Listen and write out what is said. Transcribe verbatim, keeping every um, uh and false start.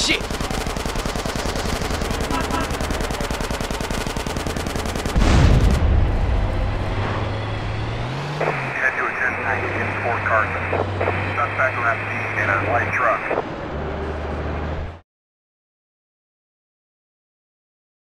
Shit! Head to a ten nine in Fort Carson. Suspect left scene in a light